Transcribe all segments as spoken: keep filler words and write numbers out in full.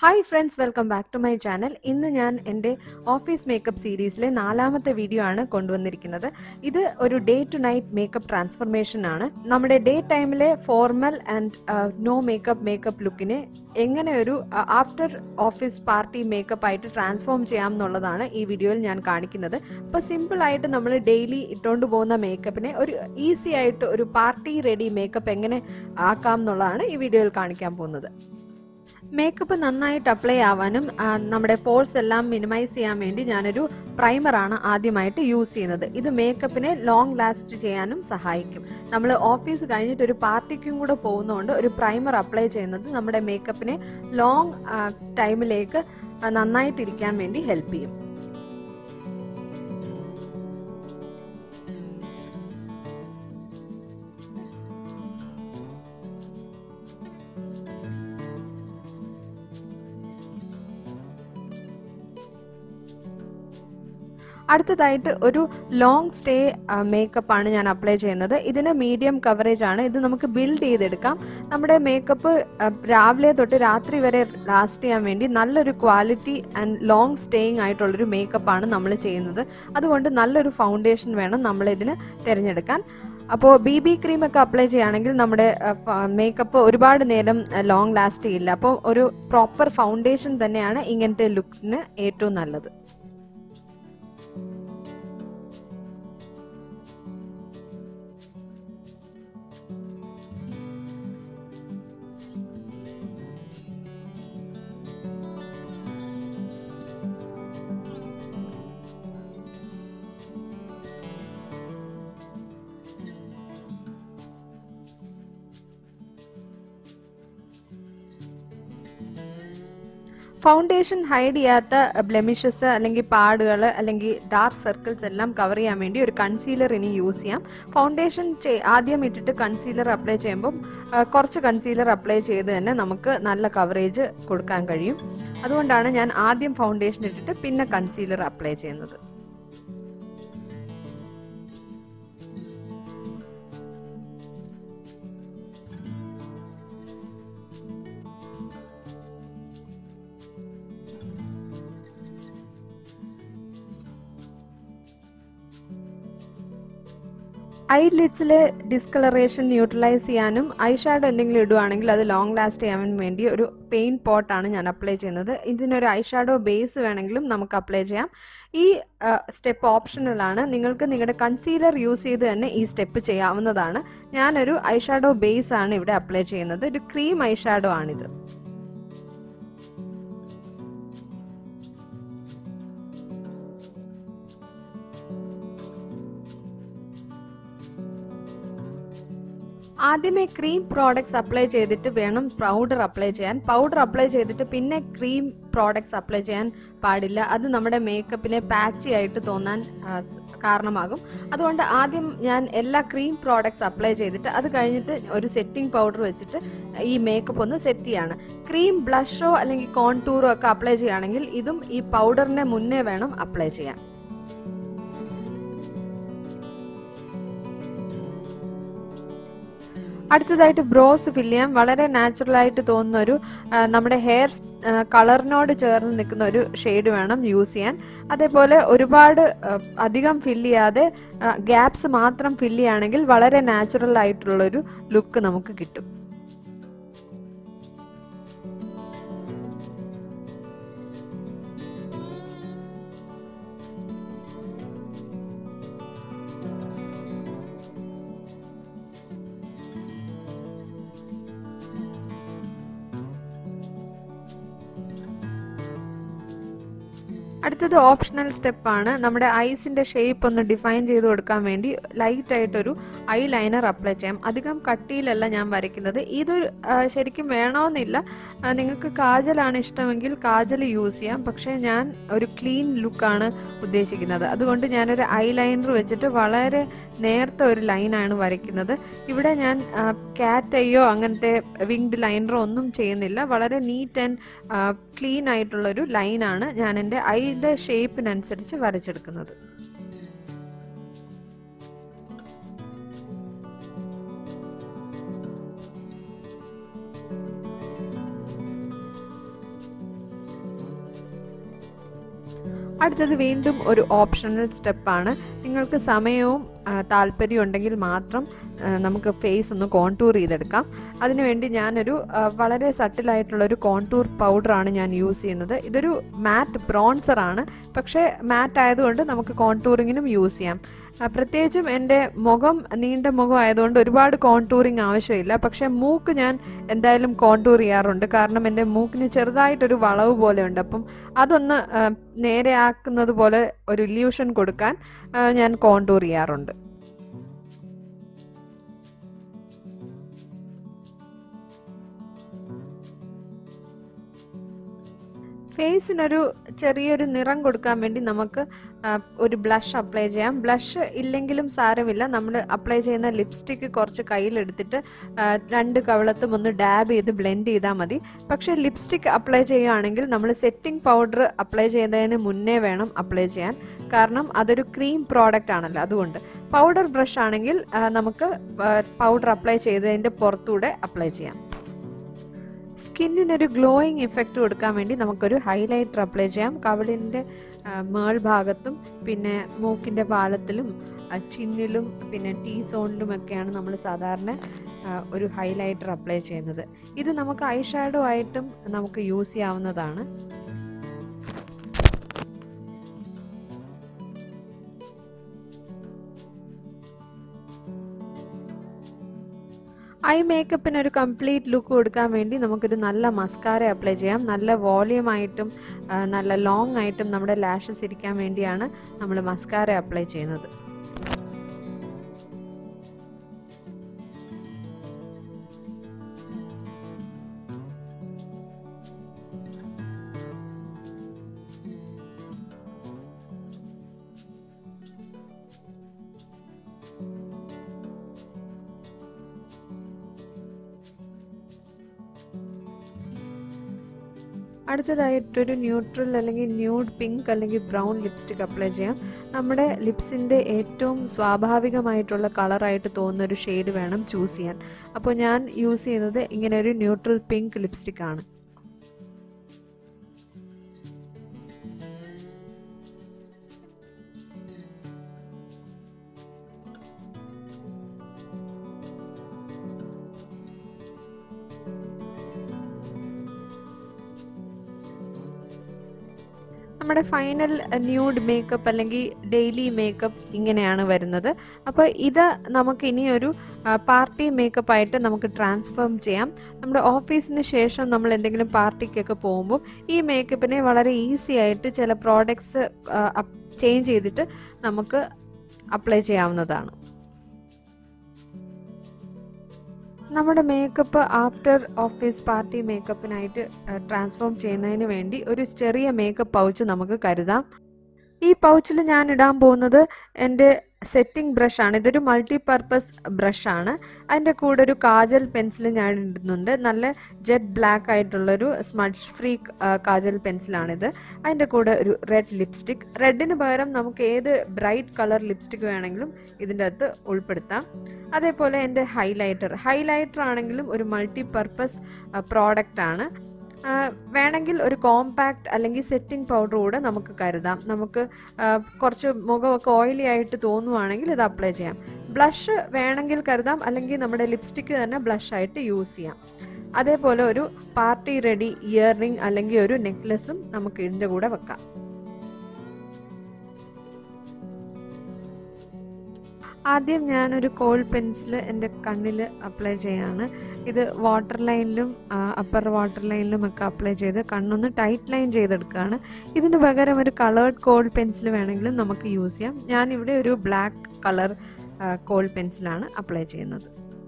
Hi friends, welcome back to my channel. ഇന്ന് ഞാൻ എൻ്റെ ഓഫീസ് മേക്കപ്പ് സീരീസിലെ നാലാമത്തെ വീഡിയോ ആണ് കൊണ്ടുവന്നിരിക്കുന്നത്. ഇത് ഒരു day to night makeup transformation ആണ്. നമ്മുടെ ഡേ ടൈമിലെ formal and no makeup makeup ലുക്കിനെ എങ്ങനെ ഒരു ആഫ്റ്റർ ഓഫീസ് പാർട്ടി മേക്കപ്പ് ആയിട്ട് ട്രാൻസ്ഫോം ചെയ്യാം എന്നുള്ളതാണ് ഈ വീഡിയോയിൽ ഞാൻ കാണിക്കുന്നത്. അപ്പോൾ സിമ്പിൾ ആയിട്ട് നമ്മൾ ഡെയിലി ഇട്ടുകൊണ്ട് പോകുന്ന മേക്കപ്പിനെ ഒരു ഈസി ആയിട്ട് ഒരു പാർട്ടി റെഡി മേക്കപ്പ് എങ്ങനെ ആക്കാം എന്നുള്ളതാണ് ഈ വീഡിയോയിൽ കാണിക്കാൻ പോകുന്നത്. മേക്കപ്പ് നന്നായിട്ട് അപ്ലൈ ആവാനും നമ്മുടെ പോൾസ് എല്ലാം മിനിമൈസ് ചെയ്യാൻ വേണ്ടി ഞാനൊരു പ്രൈമറാണ് ആദ്യമായിട്ട് യൂസ് ചെയ്യുന്നത്. ഇത് മേക്കപ്പിനെ ലോങ് ലാസ്റ്റ് ചെയ്യാനും സഹായിക്കും. നമ്മൾ ഓഫീസ് കഴിഞ്ഞിട്ട് ഒരു പാർട്ടിക്കും കൂടെ പോകുന്നതുകൊണ്ട് ഒരു പ്രൈമർ അപ്ലൈ ചെയ്യുന്നത് നമ്മുടെ മേക്കപ്പിനെ ലോങ് ടൈമിലേക്ക് നന്നായിട്ടിരിക്കാൻ വേണ്ടി ഹെൽപ്പ് ചെയ്യും. അടുത്തതായിട്ട് ഒരു ലോങ് സ്റ്റേ മേക്കപ്പ് ആണ് ഞാൻ അപ്ലൈ ചെയ്യുന്നത്. ഇതിന് മീഡിയം കവറേജ് ആണ്. ഇത് നമുക്ക് ബിൽഡ് ചെയ്തെടുക്കാം. നമ്മുടെ മേക്കപ്പ് രാവിലെ തൊട്ട് രാത്രി വരെ ലാസ്റ്റ് ചെയ്യാൻ വേണ്ടി നല്ലൊരു ക്വാളിറ്റി ആൻഡ് ലോങ് സ്റ്റേയിങ് ആയിട്ടുള്ളൊരു മേക്കപ്പ് ആണ് നമ്മൾ ചെയ്യുന്നത്. അതുകൊണ്ട് നല്ലൊരു ഫൗണ്ടേഷൻ വേണം നമ്മളിതിന് തിരഞ്ഞെടുക്കാൻ. അപ്പോൾ ബി ബി ക്രീം ഒക്കെ അപ്ലൈ ചെയ്യുകയാണെങ്കിൽ നമ്മുടെ മേക്കപ്പ് ഒരുപാട് നേരം ലോങ് ലാസ്റ്റ് ചെയ്യില്ല. അപ്പോൾ ഒരു പ്രോപ്പർ ഫൗണ്ടേഷൻ തന്നെയാണ് ഇങ്ങനത്തെ ലുക്കിന് ഏറ്റവും നല്ലത്. ഫൗണ്ടേഷൻ ഹൈഡ് ചെയ്യാത്ത ബ്ലെമിഷസ് അല്ലെങ്കിൽ പാടുകൾ അല്ലെങ്കിൽ ഡാർക്ക് സർക്കിൾസ് എല്ലാം കവർ ചെയ്യാൻ വേണ്ടി ഒരു കൺസീലർ ഇനി യൂസ് ചെയ്യാം. ഫൗണ്ടേഷൻ ആദ്യം ഇട്ടിട്ട് കൺസീലർ അപ്ലൈ ചെയ്യുമ്പം കുറച്ച് കൺസീലർ അപ്ലൈ ചെയ്ത് തന്നെ നമുക്ക് നല്ല കവറേജ് കൊടുക്കാൻ കഴിയും. അതുകൊണ്ടാണ് ഞാൻ ആദ്യം ഫൗണ്ടേഷൻ ഇട്ടിട്ട് പിന്നെ കൺസീലർ അപ്ലൈ ചെയ്യുന്നത്. ഐലിഡ്സിലെ ഡിസ്കളറേഷൻ ന്യൂട്രലൈസ് ചെയ്യാനും ഐ ഷാഡോ എന്തെങ്കിലും ഇടുവാണെങ്കിൽ അത് ലോങ് ലാസ്റ്റ് ചെയ്യാൻ വേണ്ടി ഒരു പെയിന്റ് പോട്ടാണ് ഞാൻ അപ്ലൈ ചെയ്യുന്നത്. ഇതിനൊരു ഐ ഷാഡോ ബേസ് വേണമെങ്കിലും നമുക്ക് അപ്ലൈ ചെയ്യാം. ഈ സ്റ്റെപ്പ് ഓപ്ഷണലാണ്. നിങ്ങൾക്ക് നിങ്ങളുടെ കൺസീലർ യൂസ് ചെയ്ത് തന്നെ ഈ സ്റ്റെപ്പ് ചെയ്യാവുന്നതാണ്. ഞാനൊരു ഐ ഷാഡോ ബേസ് ആണ് ഇവിടെ അപ്ലൈ ചെയ്യുന്നത്. ഒരു ക്രീം ഐ ഷാഡോ ആണിത്. ആദ്യമേ ക്രീം പ്രോഡക്ട്സ് അപ്ലൈ ചെയ്തിട്ട് വേണം പൗഡർ അപ്ലൈ ചെയ്യാൻ. പൗഡർ അപ്ലൈ ചെയ്തിട്ട് പിന്നെ ക്രീം പ്രോഡക്ട്സ് അപ്ലൈ ചെയ്യാൻ പാടില്ല. അത് നമ്മുടെ മേക്കപ്പിനെ പാച്ചി ആയിട്ട് തോന്നാൻ കാരണമാകും. അതുകൊണ്ട് ആദ്യം ഞാൻ എല്ലാ ക്രീം പ്രോഡക്ട്സ് അപ്ലൈ ചെയ്തിട്ട് അത് കഴിഞ്ഞിട്ട് ഒരു സെറ്റിംഗ് പൗഡർ വെച്ചിട്ട് ഈ മേക്കപ്പ് ഒന്ന് സെറ്റ് ചെയ്യാണ്. ക്രീം ബ്ലഷോ അല്ലെങ്കിൽ കോൺടൂറോ ഒക്കെ അപ്ലൈ ചെയ്യുകയാണെങ്കിൽ ഇതും ഈ പൗഡറിനെ മുന്നേ വേണം അപ്ലൈ ചെയ്യാൻ. അടുത്തതായിട്ട് ബ്രോസ് ഫില്ല് ചെയ്യാം. വളരെ നാച്ചുറൽ ആയിട്ട് തോന്നുന്ന ഒരു നമ്മുടെ ഹെയർ കളറിനോട് ചേർന്ന് നിൽക്കുന്ന ഒരു ഷെയ്ഡ് വേണം യൂസ് ചെയ്യാൻ. അതേപോലെ ഒരുപാട് അധികം ഫില്ല് ചെയ്യാതെ ഗ്യാപ്സ് മാത്രം ഫില്ല് ചെയ്യുകയാണെങ്കിൽ വളരെ നാച്ചുറൽ ആയിട്ടുള്ളൊരു ലുക്ക് നമുക്ക് കിട്ടും. അടുത്തത് ഓപ്ഷണൽ സ്റ്റെപ്പാണ്. നമ്മുടെ ഐസിൻ്റെ ഷേപ്പ് ഒന്ന് ഡിഫൈൻ ചെയ്ത് കൊടുക്കാൻ വേണ്ടി ലൈറ്റായിട്ടൊരു ഐ ലൈനർ അപ്ലൈ ചെയ്യാം. അധികം കട്ടിയിലല്ല ഞാൻ വരയ്ക്കുന്നത്. ഇത് ശരിക്കും വേണമെന്നില്ല. നിങ്ങൾക്ക് കാജലാണ് ഇഷ്ടമെങ്കിൽ കാജൽ യൂസ് ചെയ്യാം. പക്ഷേ ഞാൻ ഒരു ക്ലീൻ ലുക്കാണ് ഉദ്ദേശിക്കുന്നത്. അതുകൊണ്ട് ഞാനൊരു ഐ ലൈനർ വെച്ചിട്ട് വളരെ നേർത്ത ഒരു ലൈനാണ് വരയ്ക്കുന്നത്. ഇവിടെ ഞാൻ ക്യാറ്റ് ഐയോ അങ്ങനത്തെ വിങ്ഡ് ലൈനറോ ഒന്നും ചെയ്യുന്നില്ല. വളരെ നീറ്റ് ആൻഡ് ക്ലീൻ ആയിട്ടുള്ളൊരു ലൈനാണ് ഞാൻ എൻ്റെ ഐയുടെ ഷേപ്പിനനുസരിച്ച് വരച്ചെടുക്കുന്നത്. അടുത്തത് വീണ്ടും ഒരു ഓപ്ഷണൽ സ്റ്റെപ്പാണ്. നിങ്ങൾക്ക് സമയവും താല്പര്യം ഉണ്ടെങ്കിൽ മാത്രം നമുക്ക് ഫേസ് ഒന്ന് കോൺടൂർ ചെയ്തെടുക്കാം. അതിനുവേണ്ടി ഞാനൊരു വളരെ സട്ടിലായിട്ടുള്ളൊരു കോൺടൂർ പൗഡറാണ് ഞാൻ യൂസ് ചെയ്യുന്നത്. ഇതൊരു മാറ്റ് ബ്രോൺസറാണ്, പക്ഷേ മാറ്റ് ആയതുകൊണ്ട് നമുക്ക് കോൺടൂറിങ്ങിനും യൂസ് ചെയ്യാം. പ്രത്യേകിച്ചും എൻ്റെ മുഖം നീണ്ട മുഖം ആയതുകൊണ്ട് ഒരുപാട് കോൺടൂറിങ് ആവശ്യമില്ല. പക്ഷേ മൂക്ക് ഞാൻ എന്തായാലും കോൺടൂർ ചെയ്യാറുണ്ട്, കാരണം എൻ്റെ മൂക്കിന് ചെറുതായിട്ടൊരു വളവ് പോലെ ഉണ്ട്. അപ്പം അതൊന്ന് നേരെയാക്കുന്നത് പോലെ ഒരു ഇല്യൂഷൻ കൊടുക്കാൻ ഞാൻ കോൺടൂർ ചെയ്യാറുണ്ട്. ഫേസിനൊരു ചെറിയൊരു നിറം കൊടുക്കാൻ വേണ്ടി നമുക്ക് ഒരു ബ്ലഷ് അപ്ലൈ ചെയ്യാം. ബ്ലഷ് ഇല്ലെങ്കിലും സാരമില്ല, നമ്മൾ അപ്ലൈ ചെയ്യുന്ന ലിപ്സ്റ്റിക്ക് കുറച്ച് കയ്യിലെടുത്തിട്ട് രണ്ട് കവിളത്തും ഒന്ന് ഡാബ് ചെയ്ത് ബ്ലെൻഡ് ചെയ്താൽ മതി. പക്ഷേ ലിപ്സ്റ്റിക്ക് അപ്ലൈ ചെയ്യുകയാണെങ്കിൽ നമ്മൾ സെറ്റിംഗ് പൗഡർ അപ്ലൈ ചെയ്യുന്നതിന് മുന്നേ വേണം അപ്ലൈ ചെയ്യാൻ, കാരണം അതൊരു ക്രീം പ്രോഡക്റ്റ് ആണല്ലോ. അതുകൊണ്ട് പൗഡർ ബ്രഷ് ആണെങ്കിൽ നമുക്ക് പൗഡർ അപ്ലൈ ചെയ്തതിൻ്റെ പുറത്തൂടെ അപ്ലൈ ചെയ്യാം. സ്കിന്നിനൊരു ഗ്ലോയിങ് ഇഫക്റ്റ് കൊടുക്കാൻ വേണ്ടി നമുക്കൊരു ഹൈലൈറ്റർ അപ്ലൈ ചെയ്യാം. കവിളിൻ്റെ മേൾഭാഗത്തും പിന്നെ മൂക്കിൻ്റെ പാലത്തിലും ചിന്നിലും പിന്നെ ടീ സോണിലുമൊക്കെയാണ് നമ്മൾ സാധാരണ ഒരു ഹൈലൈറ്റർ അപ്ലൈ ചെയ്യുന്നത്. ഇത് നമുക്ക് ഐ ഷാഡോ ആയിട്ടും നമുക്ക് യൂസ് ചെയ്യാവുന്നതാണ്. ഐ മേക്കപ്പിന് ഒരു കംപ്ലീറ്റ് ലുക്ക് കൊടുക്കാൻ വേണ്ടി നമുക്കൊരു നല്ല മസ്കാര അപ്ലൈ ചെയ്യാം. നല്ല വോളിയം ആയിട്ടും നല്ല ലോങ് ആയിട്ടും നമ്മുടെ ലാഷസ് ഇരിക്കാൻ വേണ്ടിയാണ് നമ്മൾ മസ്കാര അപ്ലൈ ചെയ്യുന്നത്. അടുത്തതായിട്ടൊരു ന്യൂട്രൽ അല്ലെങ്കിൽ ന്യൂഡ് പിങ്ക് അല്ലെങ്കിൽ ബ്രൗൺ ലിപ്സ്റ്റിക് അപ്ലൈ ചെയ്യാം. നമ്മുടെ ലിപ്സിൻ്റെ ഏറ്റവും സ്വാഭാവികമായിട്ടുള്ള കളറായിട്ട് തോന്നുന്ന ഒരു ഷെയ്ഡ് വേണം ചൂസ് ചെയ്യാൻ. അപ്പോൾ ഞാൻ യൂസ് ചെയ്യുന്നത് ഇങ്ങനെ ഒരു ന്യൂട്രൽ പിങ്ക് ലിപ്സ്റ്റിക് ആണ്. നമ്മുടെ ഫൈനൽ ന്യൂഡ് മേക്കപ്പ് അല്ലെങ്കിൽ ഡെയിലി മേക്കപ്പ് ഇങ്ങനെയാണ് വരുന്നത്. അപ്പോൾ ഇത് നമുക്ക് ഇനിയൊരു പാർട്ടി മേക്കപ്പ് ആയിട്ട് നമുക്ക് ട്രാൻസ്ഫോം ചെയ്യാം. നമ്മുടെ ഓഫീസിന് ശേഷം നമ്മൾ എന്തെങ്കിലും പാർട്ടിക്കൊക്കെ പോകുമ്പോൾ ഈ മേക്കപ്പിനെ വളരെ ഈസി ആയിട്ട് ചില പ്രോഡക്ട്സ് ചേഞ്ച് ചെയ്തിട്ട് നമുക്ക് അപ്ലൈ ചെയ്യാവുന്നതാണ്. നമ്മുടെ മേക്കപ്പ് ആഫ്റ്റർ ഓഫീസ് പാർട്ടി മേക്കപ്പിനായിട്ട് ട്രാൻസ്ഫോം ചെയ്യുന്നതിന് വേണ്ടി ഒരു ചെറിയ മേക്കപ്പ് പൗച്ച് നമുക്ക് കരുതാം. ഈ പൗച്ചിൽ ഞാൻ ഇടാൻ പോകുന്നത് എൻ്റെ സെറ്റിംഗ് ബ്രഷാണ്. ഇതൊരു മൾട്ടി പർപ്പസ് ബ്രഷാണ്. അതിൻ്റെ കൂടെ ഒരു കാജൽ പെൻസിൽ ഞാൻ ഇടുന്നുണ്ട്. നല്ല ജെറ്റ് ബ്ലാക്ക് ആയിട്ടുള്ളൊരു സ്മഡ്ജ് ഫ്രീ കാജൽ പെൻസിലാണിത്. അതിൻ്റെ കൂടെ ഒരു റെഡ് ലിപ്സ്റ്റിക്. റെഡിന് പകരം നമുക്ക് ഏത് ബ്രൈറ്റ് കളർ ലിപ്സ്റ്റിക് വേണമെങ്കിലും ഇതിൻ്റെ അകത്ത് ഉൾപ്പെടുത്താം. അതേപോലെ എൻ്റെ ഹൈലൈറ്റർ ഹൈലൈറ്റർ ആണെങ്കിലും ഒരു മൾട്ടി പർപ്പസ് പ്രോഡക്റ്റ് ആണ്. വേണമെങ്കിൽ ഒരു കോമ്പാക്റ്റ് അല്ലെങ്കിൽ സെറ്റിംഗ് പൗഡർ കൂടെ നമുക്ക് കരുതാം. നമുക്ക് കുറച്ച് മുഖമൊക്കെ ഓയിലി ആയിട്ട് തോന്നുവാണെങ്കിൽ ഇത് അപ്ലൈ ചെയ്യാം. ബ്ലഷ് വേണമെങ്കിൽ കരുതാം, അല്ലെങ്കിൽ നമ്മുടെ ലിപ്സ്റ്റിക്ക് തന്നെ ബ്ലഷായിട്ട് യൂസ് ചെയ്യാം. അതേപോലെ ഒരു പാർട്ടി റെഡി ഇയർ റിംഗ് അല്ലെങ്കിൽ ഒരു നെക്ലസും നമുക്ക് ഇതിൻ്റെ കൂടെ വെക്കാം. ആദ്യം ഞാനൊരു കോൾ പെൻസിൽ എൻ്റെ കണ്ണിൽ അപ്ലൈ ചെയ്യാണ്. ഇത് വാട്ടർ ലൈനിലും അപ്പർ വാട്ടർ ലൈനിലും ഒക്കെ അപ്ലൈ ചെയ്ത് കണ്ണൊന്ന് ടൈറ്റ് ലൈൻ ചെയ്തെടുക്കുകയാണ്. ഇതിന് പകരം ഒരു കളേർഡ് കോൾ പെൻസിൽ വേണമെങ്കിലും നമുക്ക് യൂസ് ചെയ്യാം. ഞാനിവിടെ ഒരു ബ്ലാക്ക് കളർ കോൾ പെൻസിലാണ് അപ്ലൈ ചെയ്യുന്നത്.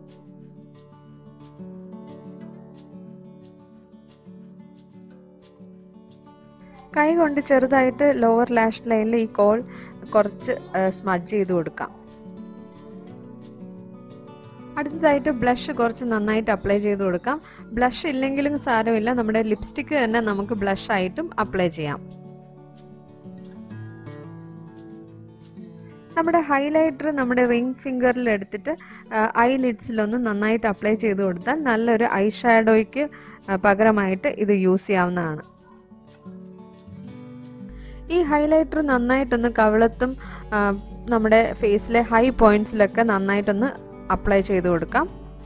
കൈ കൊണ്ട് ചെറുതായിട്ട് ലോവർ ലാഷ് ലൈനിൽ ഈ കോൾ കുറച്ച് സ്മഡ്ജ് ചെയ്ത് കൊടുക്കാം. അടുത്തതായിട്ട് ബ്ലഷ് കുറച്ച് നന്നായിട്ട് അപ്ലൈ ചെയ്ത് കൊടുക്കാം. ബ്ലഷ് ഇല്ലെങ്കിലും സാരമില്ല, നമ്മുടെ ലിപ്സ്റ്റിക്ക് തന്നെ നമുക്ക് ബ്ലഷ് ആയിട്ടും അപ്ലൈ ചെയ്യാം. നമ്മുടെ ഹൈലൈറ്റർ നമ്മുടെ റിംഗ് ഫിംഗറിൽ എടുത്തിട്ട് ഐ ലിഡ്സിലൊന്ന് നന്നായിട്ട് അപ്ലൈ ചെയ്ത് കൊടുത്താൽ നല്ലൊരു ഐ ഷാഡോയ്ക്ക് പകരമായിട്ട് ഇത് യൂസ് ചെയ്യാവുന്നതാണ്. ഈ ഹൈലൈറ്റർ നന്നായിട്ടൊന്ന് കവിളത്തും നമ്മുടെ ഫേസിലെ ഹൈ പോയിന്റ്സിലൊക്കെ നന്നായിട്ടൊന്ന് അപ്ലൈ ചെയ്ത് കൊടുക്കാം.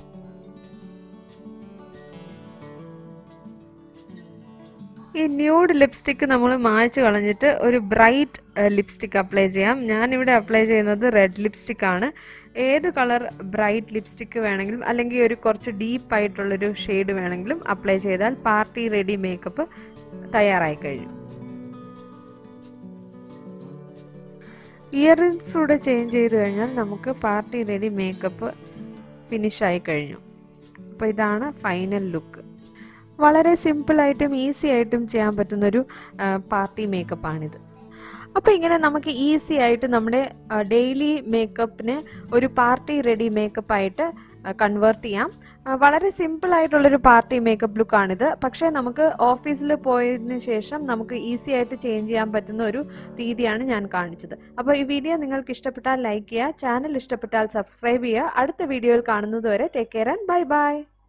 ഈ ന്യൂഡ് ലിപ്സ്റ്റിക്ക് നമ്മൾ മായ്ച്ച് കളഞ്ഞിട്ട് ഒരു ബ്രൈറ്റ് ലിപ്സ്റ്റിക്ക് അപ്ലൈ ചെയ്യാം. ഞാനിവിടെ അപ്ലൈ ചെയ്യുന്നത് റെഡ് ലിപ്സ്റ്റിക് ആണ്. ഏത് കളർ ബ്രൈറ്റ് ലിപ്സ്റ്റിക്ക് വേണമെങ്കിലും അല്ലെങ്കിൽ ഒരു കുറച്ച് ഡീപ്പായിട്ടുള്ളൊരു ഷെയ്ഡ് വേണമെങ്കിലും അപ്ലൈ ചെയ്താൽ പാർട്ടി റെഡി മേക്കപ്പ് തയ്യാറായി കഴിഞ്ഞു. ഇയർ റിങ്സ് കൂടെ ചേഞ്ച് ചെയ്ത് കഴിഞ്ഞാൽ നമുക്ക് പാർട്ടി റെഡി മേക്കപ്പ് ഫിനിഷായി കഴിഞ്ഞു. അപ്പോൾ ഇതാണ് ഫൈനൽ ലുക്ക്. വളരെ സിമ്പിളായിട്ടും ഈസി ആയിട്ടും ചെയ്യാൻ പറ്റുന്നൊരു പാർട്ടി മേക്കപ്പാണിത്. അപ്പോൾ ഇങ്ങനെ നമുക്ക് ഈസി ആയിട്ട് നമ്മുടെ ഡെയിലി മേക്കപ്പിനെ ഒരു പാർട്ടി റെഡി മേക്കപ്പായിട്ട് കൺവേർട്ട് ചെയ്യാം. വളരെ സിമ്പിൾ ആയിട്ടുള്ളൊരു പാർട്ടി മേക്കപ്പ് ലുക്കാണിത്. പക്ഷേ നമുക്ക് ഓഫീസിൽ പോയതിന് ശേഷം നമുക്ക് ഈസി ആയിട്ട് ചേഞ്ച് ചെയ്യാൻ പറ്റുന്ന ഒരു രീതിയാണ് ഞാൻ കാണിച്ചത്. അപ്പോൾ ഈ വീഡിയോ നിങ്ങൾക്ക് ഇഷ്ടപ്പെട്ടാൽ ലൈക്ക് ചെയ്യുക, ചാനൽ ഇഷ്ടപ്പെട്ടാൽ സബ്സ്ക്രൈബ് ചെയ്യുക. അടുത്ത വീഡിയോയിൽ കാണുന്നത് വരെ take care and bye by.